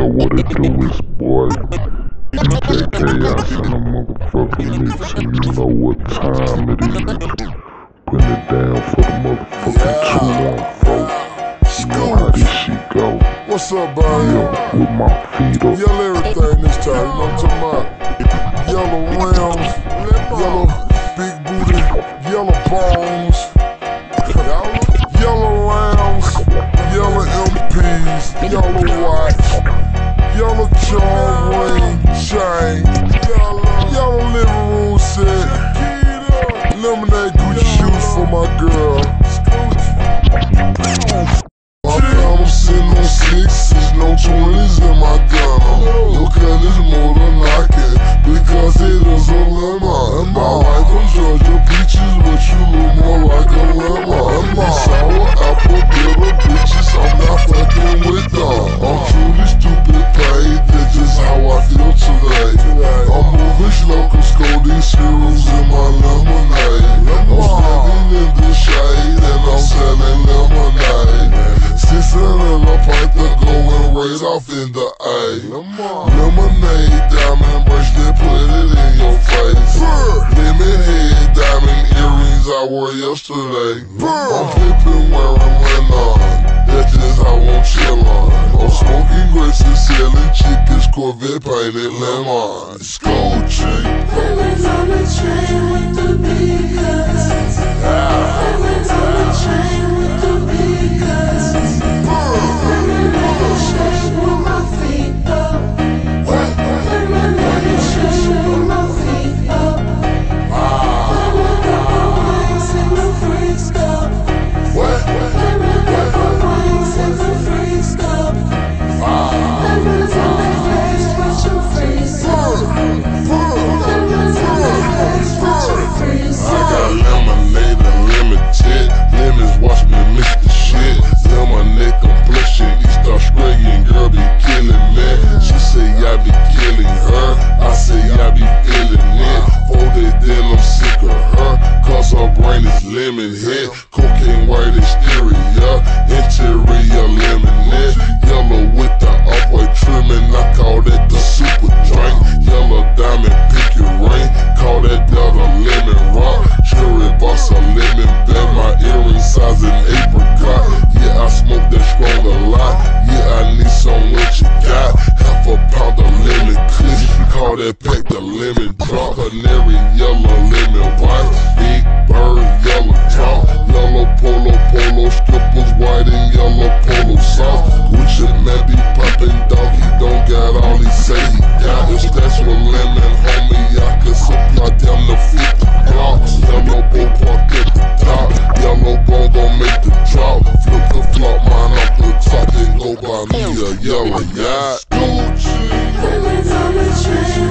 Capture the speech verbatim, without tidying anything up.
what it do is, boy, D J Chaos in the motherfucking mix, and you know what time it is. Putting it down for the motherfucking two one four. You know how this shit go. What's up, buddy? Yeah, with my feet up. Yell everything this time, you know what I'm talking about? Yellow rims, yellow big booty, yellow bones, yellow rounds, yellow M Ps, yellow watch, yellow charm ring, chain, yellow living room set, lemonade Gucci shoes for my girl. I found them sitting on sixes, no twenties in my gun. Look at this motor knocking, because it is a lemon. I like them Georgia peaches, but you look more like a lemon. These sour apple bitter bitches, I'm not fucking with them. I'm truly stupid paid, that's just how I feel today. I'm moving slow, cause codeine syrups in my lemonade. I'm standing in the shade, and I'm selling lemonade. Six and a pint to go and raise off in the A. Lemonade, diamond bracelet, put it in your face. Lemon head, diamond earrings I wore yesterday. I'm pimpin' wearing Renan, that's just how I'm chillin'. I'm smoking grapes and selling chickens, Corvette painted lemon. Skull chick. Lemons on the train with the big guns. Lemons on the train with the big guns. Lemonade train with my feet up. Lemonade train with my feet up. Lemonade wings and the freaks up. Lemonade wings and the freaks up. Lemons on the face with your freaks up. Lemons on the face with your freaks up. I got lemonade unlimited. Lemons watch me mix the shit. Lemonade complexion, Easter spraying, girl be killing me. She say I be killing her, I say I be feeling it. For days then I'm sick of her, cause her brain is lemon head. Cocaine white exterior, interior lemonade. Yellow with the upright trimming, I call that the super drink. Yellow diamond picket ring, call that Delta lemon rock. Cherry boss a lemon band, my earring size an apricot. Yeah, I smoke that strong a lot. Yeah, I need some what you got. Half a pound of lemon kush, call that pack the lemon drop. Canary yellow, lemon white, big bird yellow top. Yellow polo, polo strippers, white and yellow polo soft. Gucci man be poppin' dog, he don't got all he say he got. If that's with lemon, homie, I could supply down the fifty blocks. Yellow bow parked at the top, yellow bone gon' make the drop. Flip the flop, mine off the top, then go buy me a yellow yacht. Lemons on the train